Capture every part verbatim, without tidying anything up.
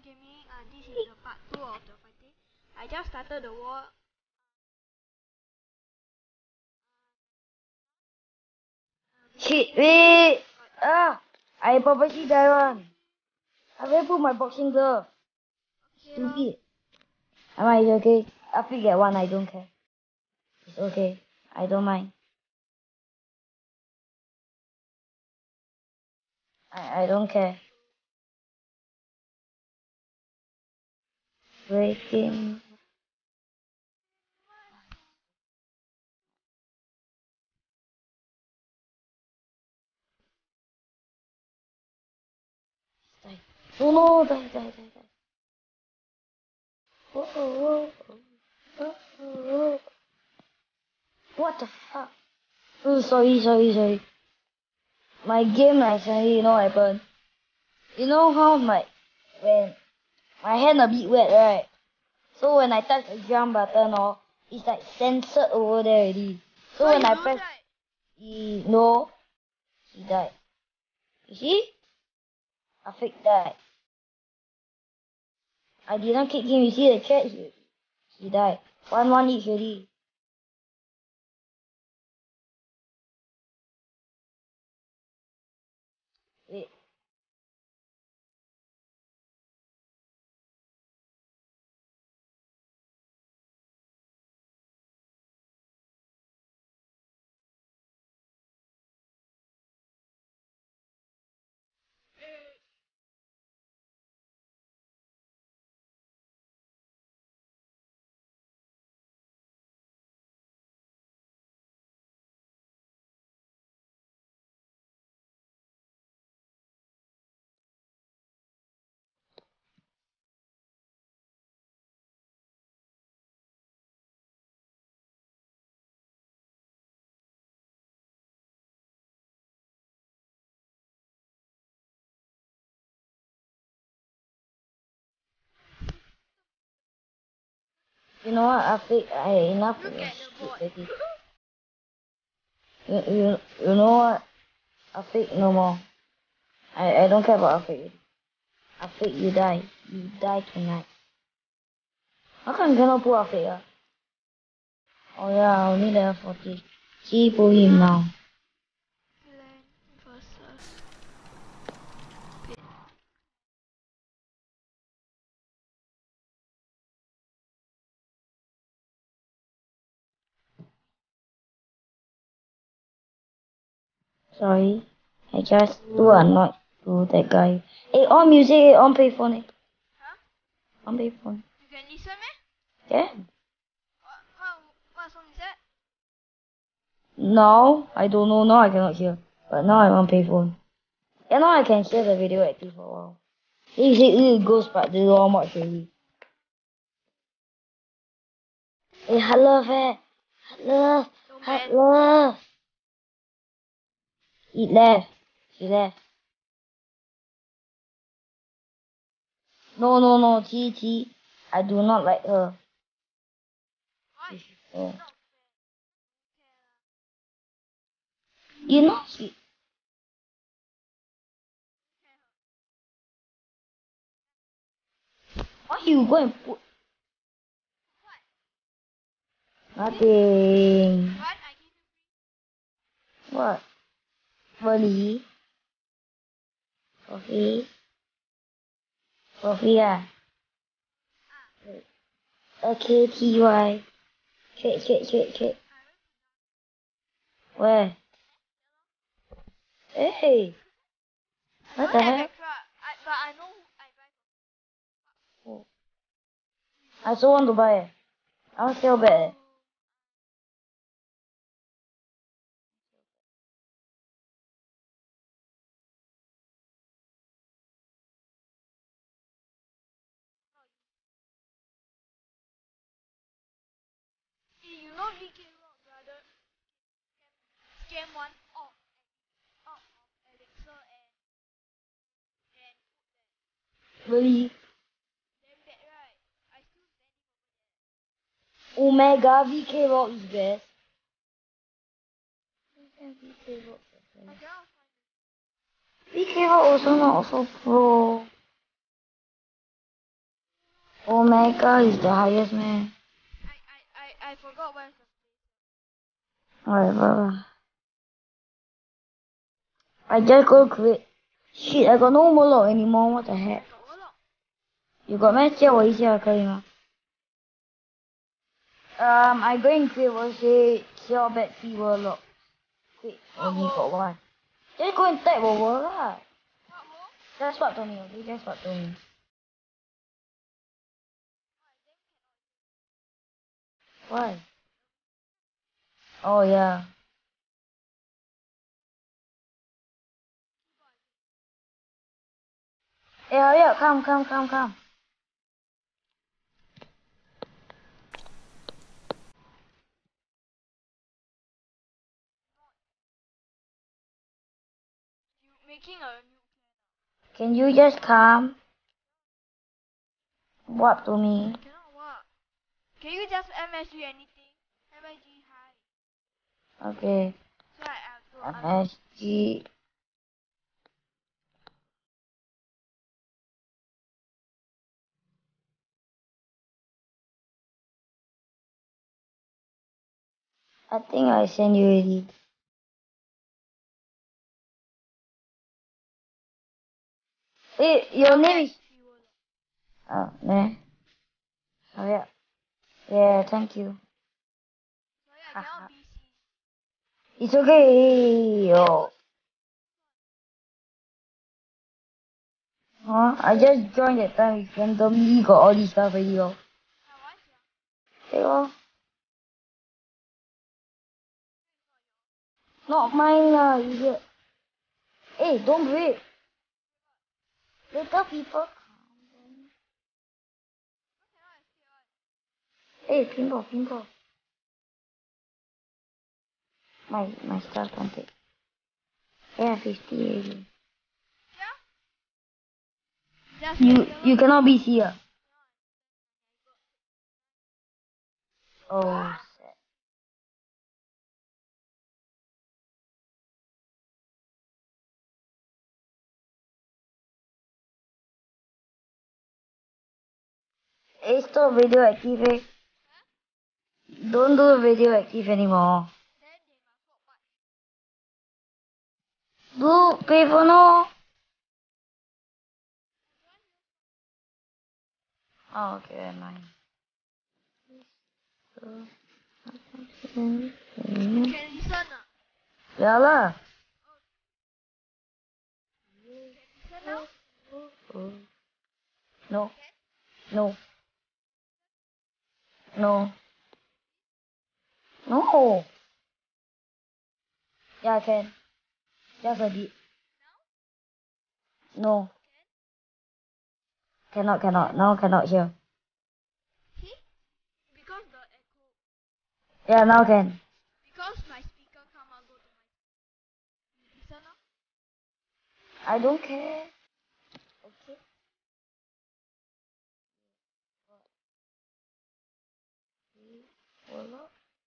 Gaming, uh, this is the part two of the fighting. I just started the war. Shit, wait! Ah! I purposely die one. I will put my boxing glove. Stupid. Am I okay? I get one, I don't care. It's okay. I don't mind. I, I don't care. Breaking. Die. Oh no, die, die, die, die. Oh, oh, oh, oh, oh, oh. What the fuck? Oh, sorry, sorry, sorry. My game actually, you know what happened? You know how my, when my hand a bit wet, right? So when I touch the jump button, oh, it's like censored over there already. So, So when you I lose, press, right? he, no, he died. You see? I faked that. I didn't kick him. You see the chat? He, he died. One one each already. Wait. You know what? I faked. I enough Look of your at the shit board. already. You, you, you know what? I fake no more. I, I don't care about I fake. I fake you die. You die tonight. How come you cannot pull a fake? Ah? Oh yeah, I only level forty. See, pull him now. Land versus Sorry. I just too annoyed to that guy. Hey, on music, on payphone. Eh? Huh? On payphone. You can listen, eh? Yeah? What, how, what song is that? Now, I don't know. Now I cannot hear. But now I'm on payphone. Yeah, now I can hear the video active for a while. He said it goes but they don't much really. Hey, hard love, eh? Hard love. No Hard man. love. Eat left. She left. No, no, no. T, T. I do not like her. Why? Oh. Not You know, she, why you go and put nothing? what? I give you What? Really? Coffee? Coffee, ah? Okay, T Y. Trade, trade, trade, trade. Where? Hey! I What don't the have hell? extra. I, but I know who I buy. Oh. I also want to buy it. I want to sell bad. Hey, you know V K Rock brother scam one off off of Elixir and and Really? damn bad, right? I still send Omega V K Rock is best. V K Rock is I best. cannot find V K Rock also not so pro. Omega is the highest, man. I I I I forgot where's the Whatever. I just go create. Shit, I got no more lock anymore. What the heck? got warlock. You got 咩？借我一下可以吗？ Um, I go and create what say sell back three warlock. Wait, only got one. Just go and type over lah. What war? Just what to me, okay? Just what to me. Why? Oh yeah. Hey, hurry up, come, come, come, come. You making a new plan? Can you just come? What to me? Cannot what? Can you just M S G anything? M S G high. Okay. So I have to M unlock. S G. I think I sent you already. Hey, your name is. Three warlock. Oh, nah. Hurry up. Yeah, thank you. Sorry, I cannot B C. It's okay. Yo. Huh? I just joined that time with randomly got all this stuff already. Oh. Ah, why sia? Hey, oh. Not mine lah, idiot. Hey, don't break. Later people come. Hey, pinball, pinball. My my stuff can't take. Yeah, fifty already. Yeah? Just You regular? you cannot be here. Oh, sad. Hey, stop radioactive. Eh? Don't do radioactive anymore. Then they must walk back. Do pay for no. Oh, okay, mine. You can listen ah. Yeah lah. Listen now? No. No. No. No. Yeah, I can. Just a bit. No. Cannot, cannot. Now cannot hear. See? Because the echo. Yeah, now can. Because my speaker come out go to my. You listen now? I don't care. Okay. Hello?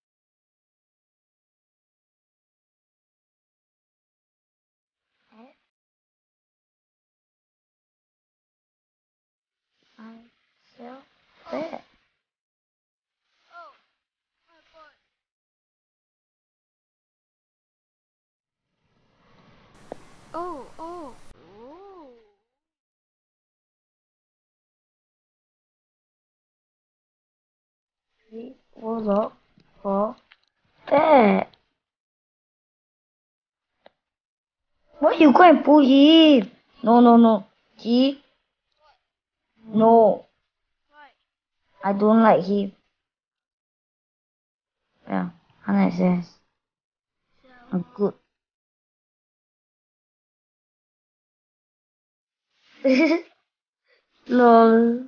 I sell that. Oh, my God. Oh, oh, oh. Three, four, four, that. Why you go and pull him? No, no, no. G? No. Why? I don't like him. Yeah, one hundred cents. I'm good. Lol.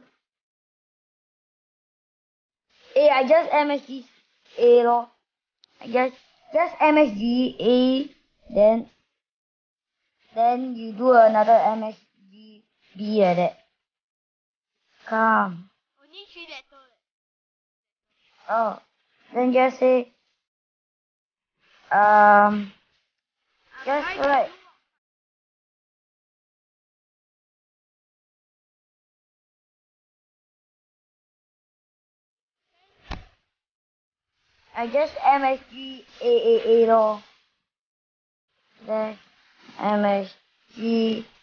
Hey, I just M S G A lor. I just just M S G A, then then you do another M S G B like that. Come. Only three letter. Oh, then just say um I'm just trying to like do I just M S G A A A lor. Then M S G